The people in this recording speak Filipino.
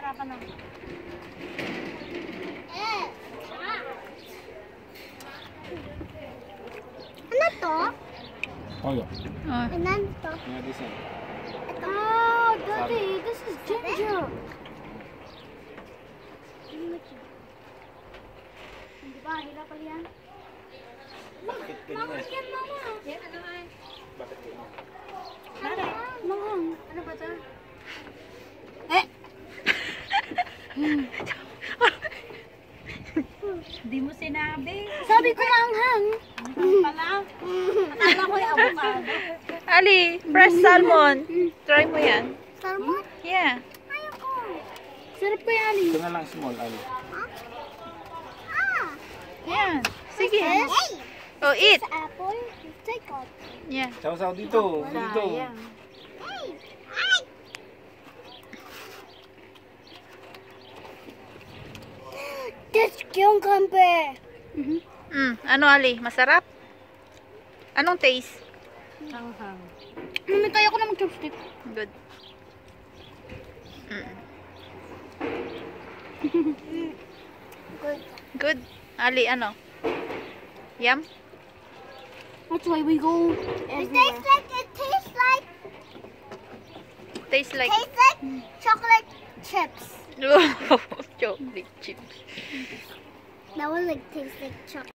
Saka na. Ano to? Toyo. Ano to? Yeah, this one. Oh, Daddy, this is ginger. Hindi ba? Hirap pa yan? Bakit ganyan? Yan, mama. Yan, ano ay? Bakit ganyan? Nanay, manghang. Ano ba ito? Hindi mo sinabi. Sabi ko manghang. Pala. Akala ko yung avocado. Ali, fresh salmon. Try mo yan. Salmon? Yeah. Ayoko. Sarap ko yan. Ito na lang small, Ali. Yan. Sige. Hey! Oh, eat. Sa apple, take off. Yeah. Saw-saw dito. Dito. Sayang. Hey! Ay! That's cucumber. Ano, Ali? Masarap? Anong taste? Manghang. Mami, kaya ko na mag-chopstick. Good. Good. Good. Ali, ano? Yum? That's why we go It everywhere. tastes like Tastes like chocolate chips. chocolate chips. That one like tastes like chocolate.